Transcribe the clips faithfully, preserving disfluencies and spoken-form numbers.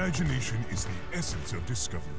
Imagination is the essence of discovery.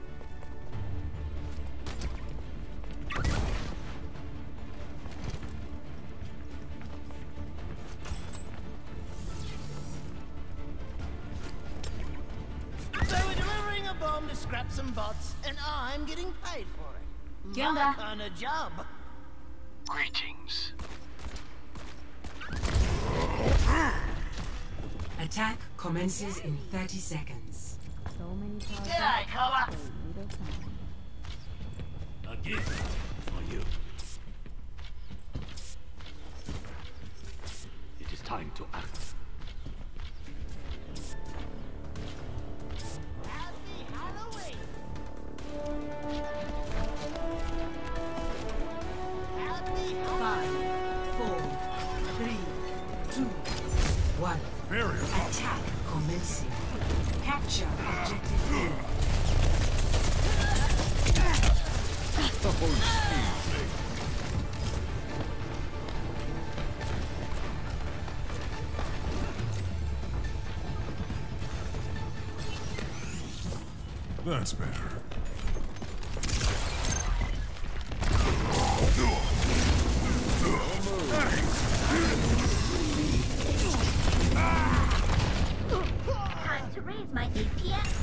So we're delivering a bomb to scrap some bots, and I'm getting paid for it. ¿Qué onda? My kind of job. Greetings. Attack commences in thirty seconds. So many cars. G'day, Cobra. Little time. A gift for you. It is time to act. Happy Halloween. Happy Five, four, three, two, one. Barrier up. Attack commencing. Capture objective A. That's better. Time to raise my D P S.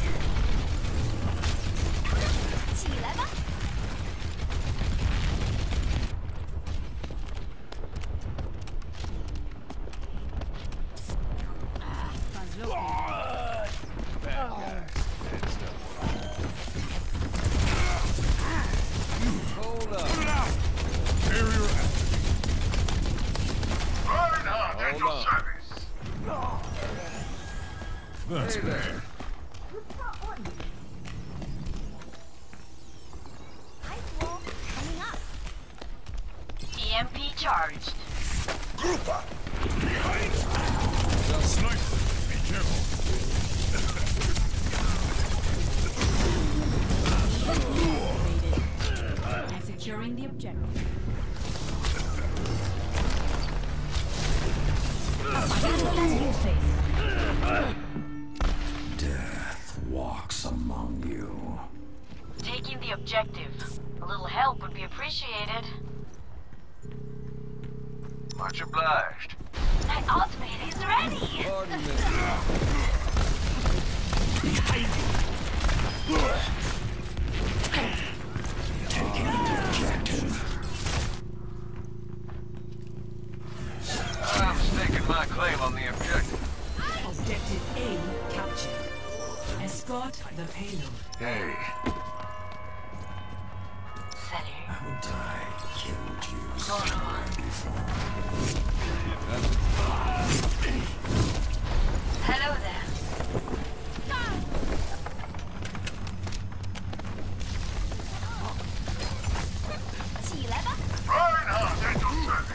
起来吧。 Hold up. Barrier activated. Hold on. That's Hey better. there. Ice wall coming up. E M P charged. Group up. Behind. Sniper. Be careful. And securing the objective. Death walks among you. Taking the objective. A little help would be appreciated. Much obliged. My ultimate is ready! Pardon me. Taking the objective. I'm staking my claim on the objective. Objective A captured. Escort the payload. Hey, Salut. haven't I killed you Hold on. before? Hello there. 起来吧。 Reinhardt at your service.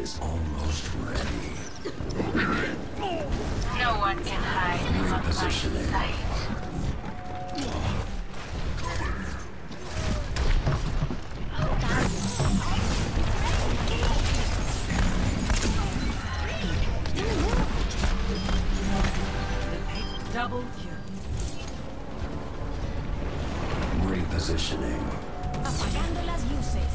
is almost ready. No one can hide from my Repositioning. sight. Double kill. Repositioning. Apagando las luces.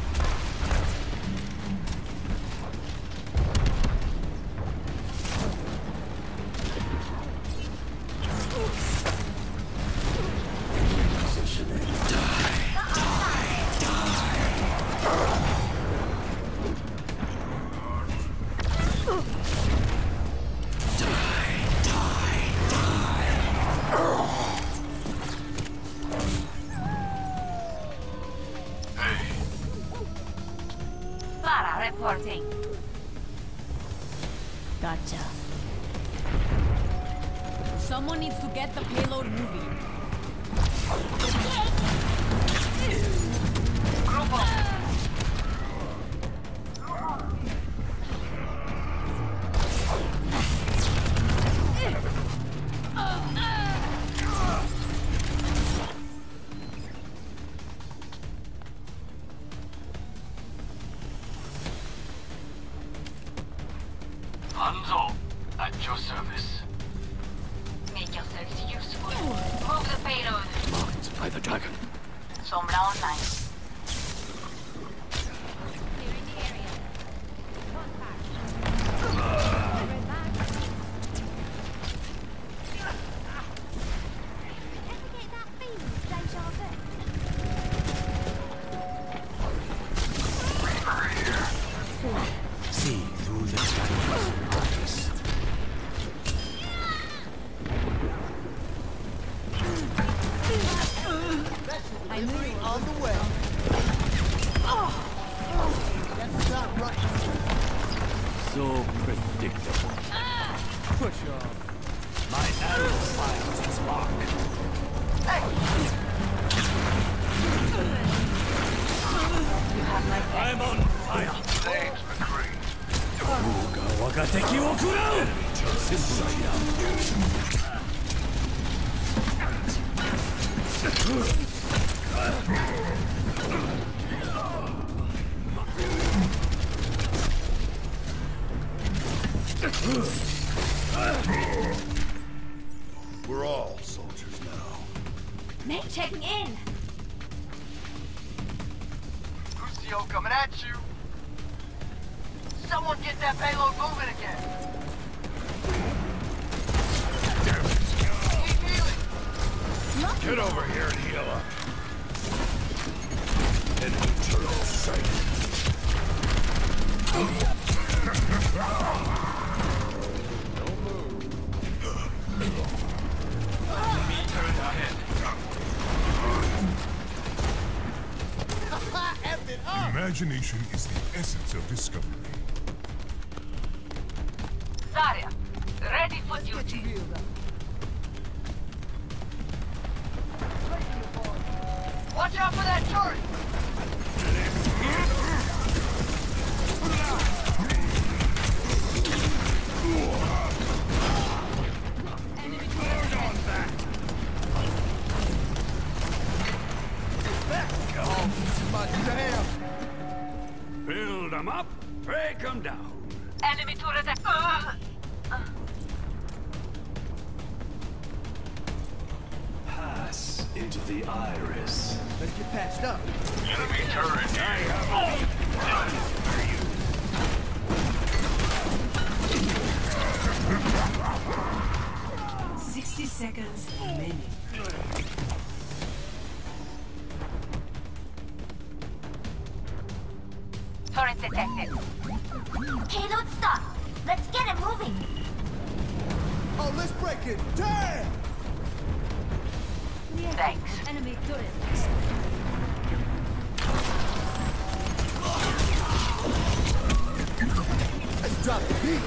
Repositioning. Die, die, Clara reporting. Gotcha. Someone needs to get the payload moving. Grupo. Hanzo, at your service. Make yourselves useful. Move the payload. Marked by the dragon. Sombra online. Clearing the area. Ever get that feeling of deja vu? See through the shadows. I'm on the way. That's not right. So predictable. Push off. My arrow finds its mark. I'm on fire. Name's McCree. Wagateki wo kurau! Simple We're all soldiers now. Mate checking in. Lucio coming at you. Someone get that payload moving again. Keep healing. Get over here and heal up. Enemy turret sighted. F it up. Imagination is the essence of discovery. Zarya, ready for Get you duty. healed up. Watch out for that turret. My damn. Build them up, break them down. Enemy turret. Uh, Pass into the iris. Let's get patched up. Enemy turret Sixty seconds remaining. turret detected. Payload stop. Let's get it moving. Oh, let's break it. Damn. Thanks. Enemy turret. Let's drop the beat.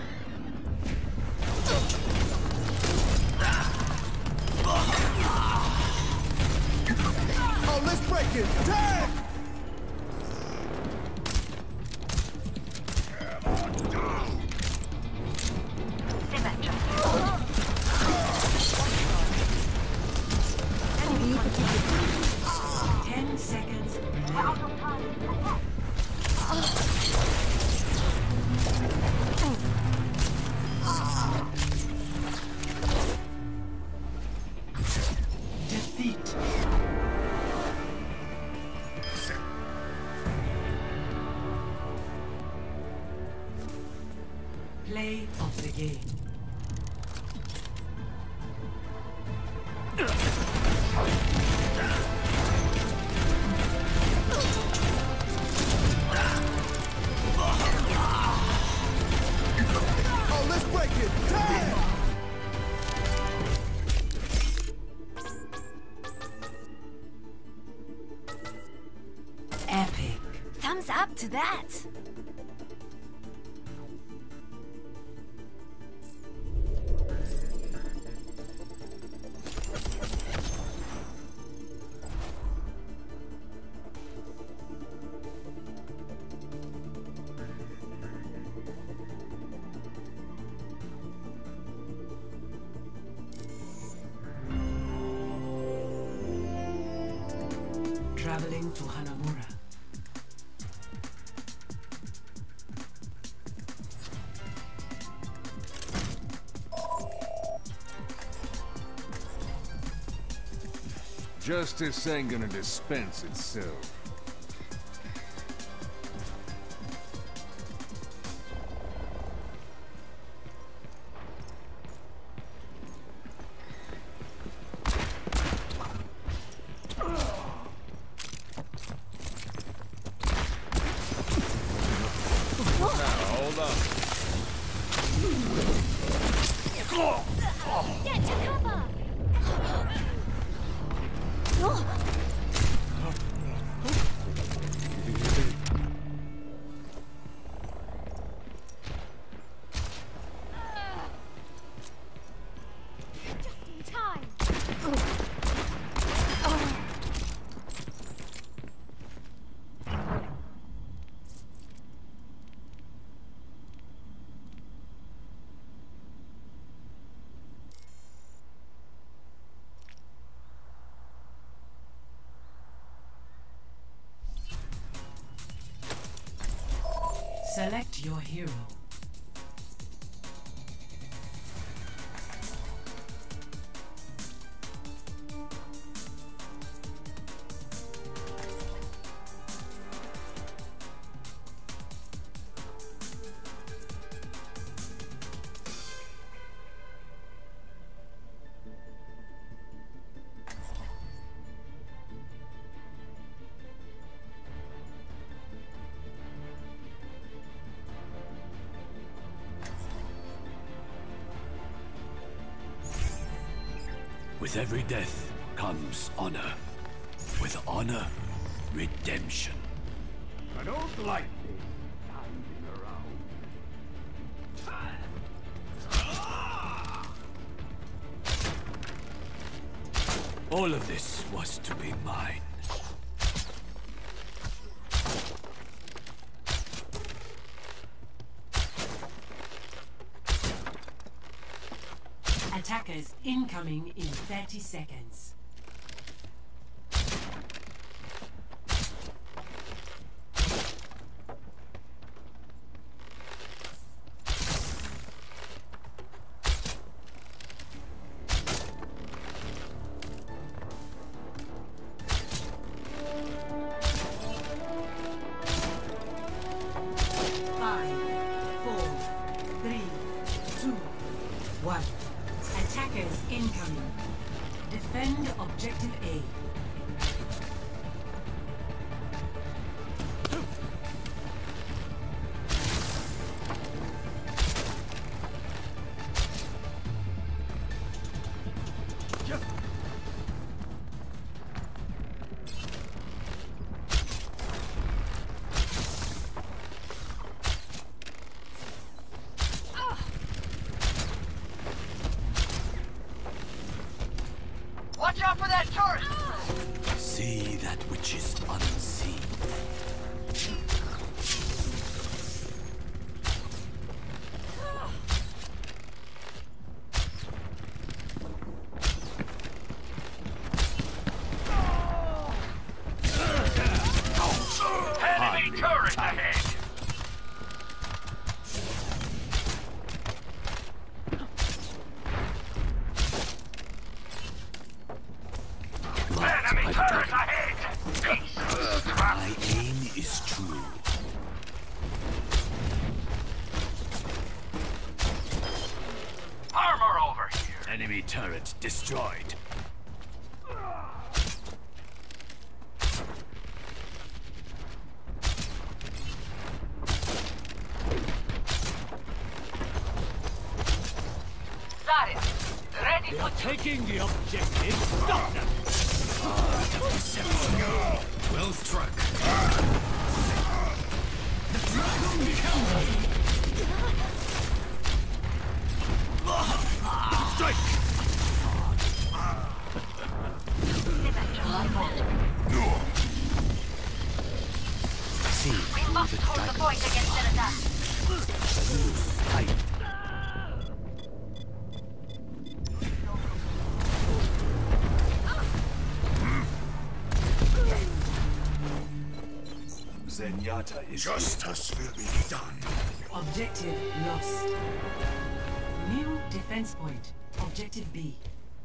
Oh, let's break it. Damn. Ten seconds remaining. Defeat. Play of the game. Oh, let's break it! Damn! Epic. Thumbs up to that. Traveling to Hanamura. Justice ain't gonna dispense itself. Get to cover! Just in time! Select your hero. With every death comes honor. With honor, redemption. I don't like this standing around. All of this was to be mine. Attackers incoming in thirty seconds. Five, four, three, two, one. Attackers incoming. Defend objective A. Watch out for that turret! See that which is unseen. is true. Armor over here! Enemy turret destroyed. Zarya, ready They for are taking the objective. Stop them! Art of deception. Well struck. The dragon becomes strike! See We through must the hold the dragon. point against Zeradan. Loose tight. Zenyatta is Justice will be done. Objective lost. New defense point. Objective B.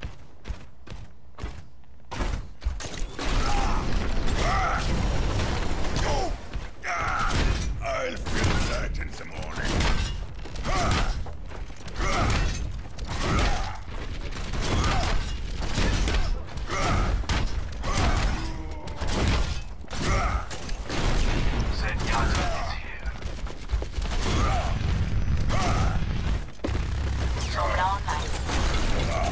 I'll feel that in the morning. Zenyatta is here. Throw it online.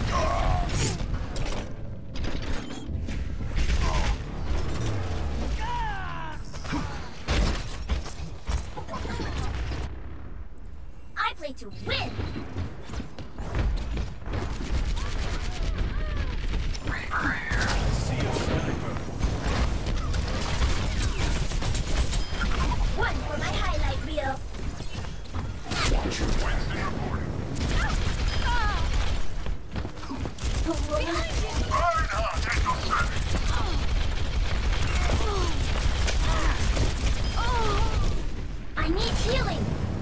I play to win. Reaper here. See a sniper. One for my highlight reel. Winston reporting. Reinhardt at your service. I need healing.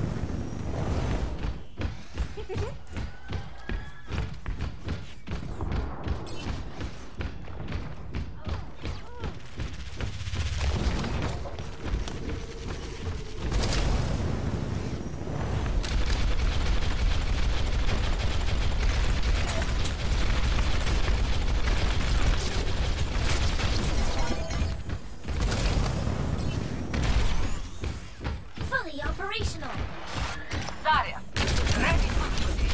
Fully operational. Zarya, ready for duty.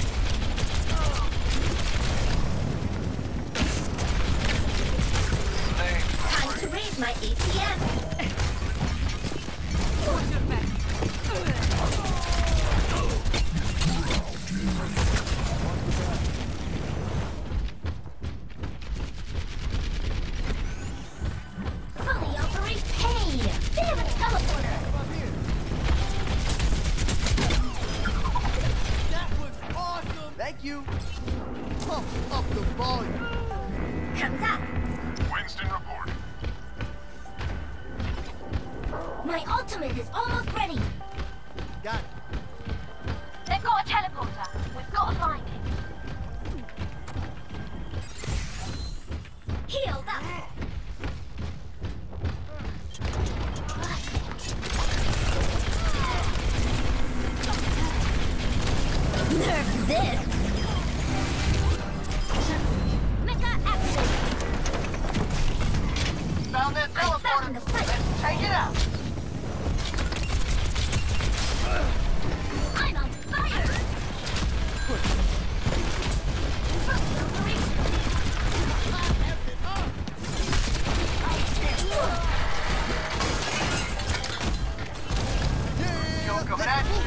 Time to raise my A P M. Fully operate pain. They have a teleporter. That was awesome! Thank you! Pump up the volume! Comes up. Winston reporting. My ultimate is almost ready. Got it. They've got a teleporter. We've got to find it. Healed up. Nerf this. Mecha action. Found that I'm back in teleporter. the fight. Let's take it out. I'm on fire. Fully operational. You're coming at you.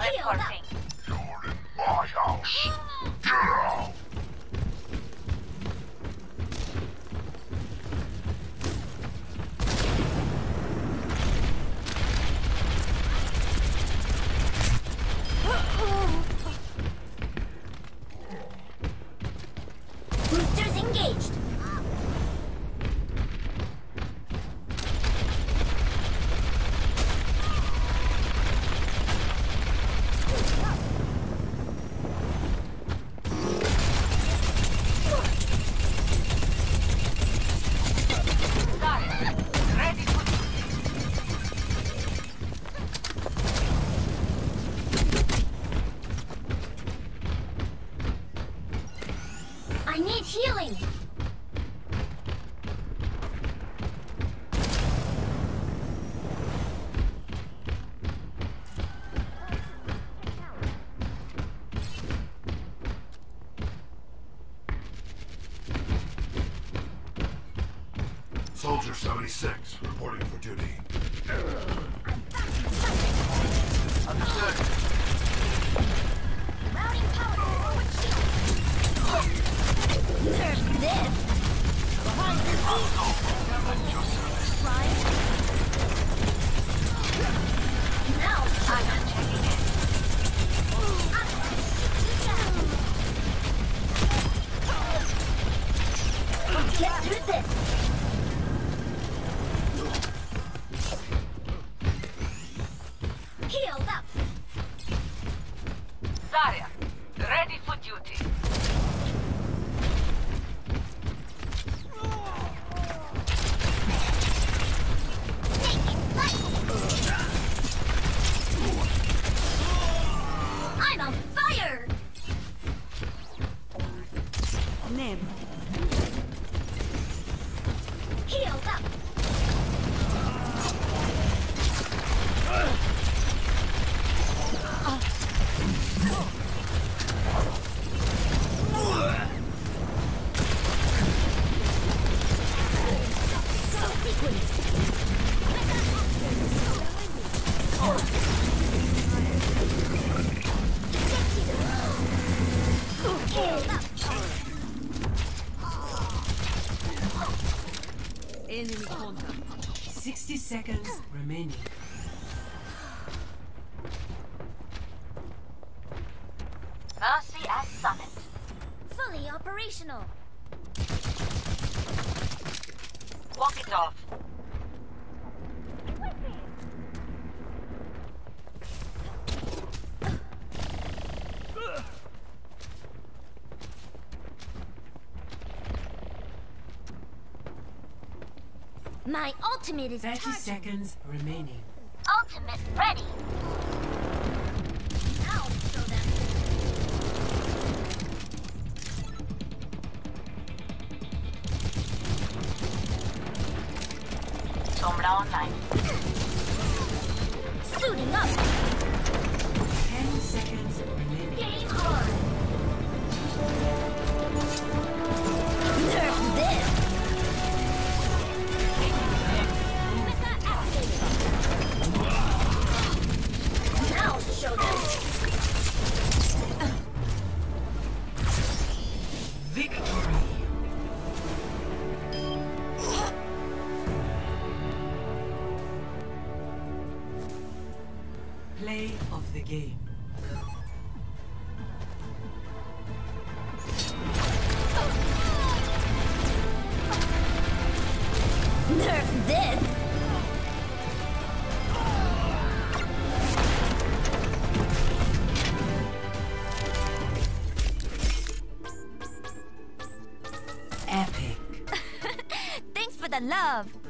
Teleporting. You're in my house. Get out! Boosters engaged. Zarya, ready for duty. I need healing. Soldier seventy-six, reporting for duty. Understood. Routing power forward shield. Nerf this. Behind the right. Now I'm not checking it. I'm gonna shoot you down. Get through this. Healed up. Zarya, ready for duty. Taking flight. I'm on fire. Neb. Healed up. Enemy contact. sixty seconds remaining. Mercy as summoned. Fully operational. Walk it off. My ultimate is thirty charging. seconds remaining. Ultimate ready. I'll show them. Sombra online. Suiting up. ten seconds remaining. Game on. Nerf this. Meta activated. Now show them. Victory. Play of the game. Nerf this. Epic. Thanks for the love.